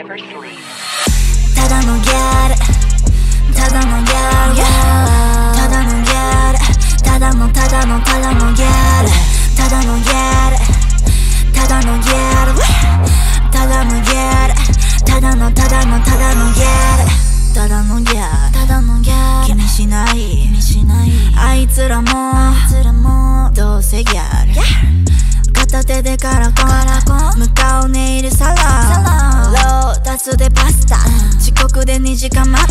never sleep. ただのギャル、ただのギャル、ただのギャル、ただのギャル、ただのギャル、ただのギャル、ただのギャル、ただのギャル、ただのギャル、ただのギャル、気にしない、あいつらもどうせギャル、片手でカラコン、向かうネイルサロン、ロータスでパスタ、遅刻で2時間待った。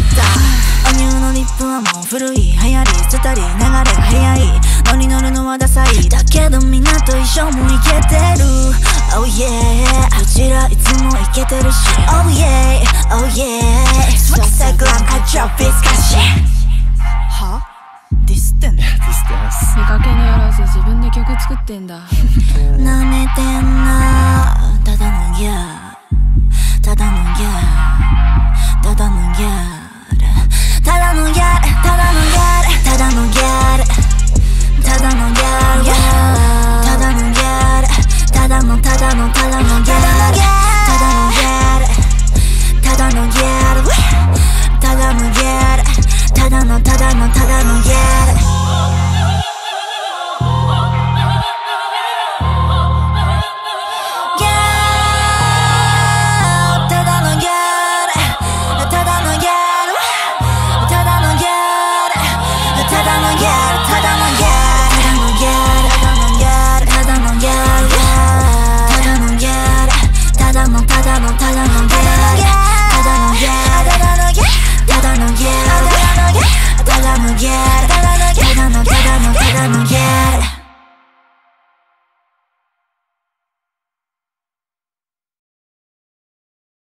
お乳のリップはもう古い、流行り捨てたり流れが早い、乗り乗るのはダサい、だけどみんなと一緒もイケてる。 Oh yeah うちらいつもイケてるし、 Oh yeah Oh yeah Swag like I drop it かしは？ディスってんの？ ディスってます。 見かけによらず自分で曲作ってんだ。 なめてんな、ただのギャル、ただのギャル、ただのギャル、ただのギャル、ただ